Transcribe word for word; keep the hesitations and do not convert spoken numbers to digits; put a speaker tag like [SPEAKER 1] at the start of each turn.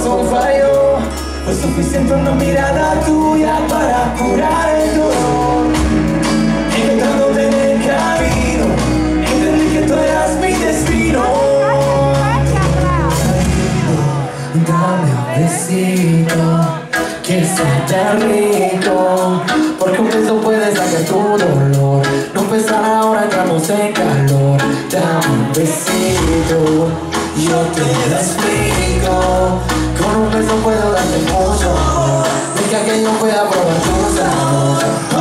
[SPEAKER 1] corazón falló. Fue suficiente una mirada tuya para curar el dolor. Encontrándote en el camino, entendí que tú eras mi destino. Dame un besito, que sea tan rico, porque un beso puede sacar tu dolor. No pensar ahora, entramos en calor. Dame un besito, yo te lo explico. Con un beso puedo darte mucho amor, de que aquello pueda probar tu sabor.